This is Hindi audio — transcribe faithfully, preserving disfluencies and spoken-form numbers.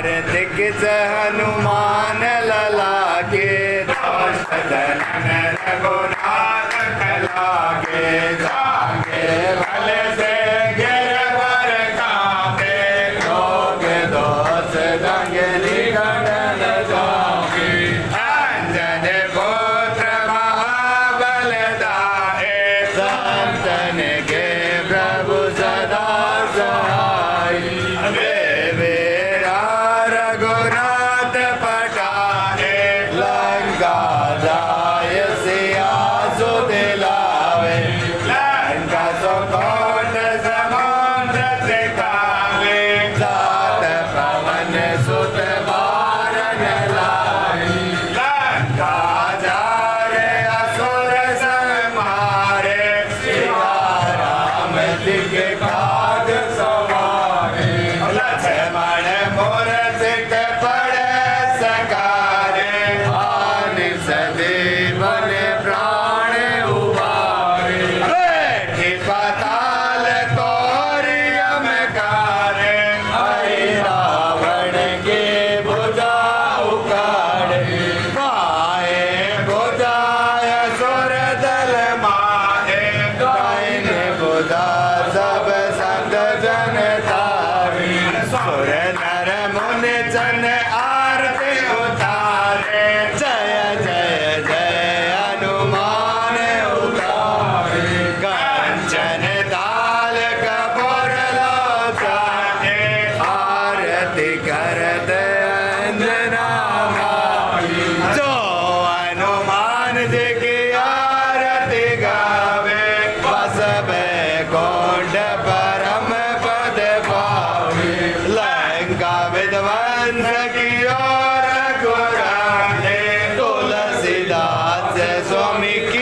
कार्तिक से हनुमान लला के रघुनाथ लागे जागे भले से गिरवर कांपे लोग दोष जंगली गणन जागे अंजन पुत्र महाबल दाए संतन के प्रभु सदा सहाय रघुनाथ पटाए लंका जाय सिया सुदिलावे लंका सुकोट समुद्र सिखावे सात पवन सुत बारन लाए लंका जारे असुर संहारे सिया राम जी के काज सवारे लक्ष्मण मूर्तिक पड़े सकारे आनि सजीवन प्राण उबारे बैठी पाताल तोरी अमकारे हरि रावण के भुजा उखाड़े माए भुजाय सुर दल माए दाइन भुजा सब संत जन तारी सुर नर मुनि जन आरती उतारे जय जय जय हनुमान उतारे कंचन दाल कपूर लोचाने आरती करत अंजना माई जो हनुमान जी की आरती गावे बस बैकुंठ परम पद पावे लंका विध्वंस की ओर गुराने तुलसीदास स्वामी की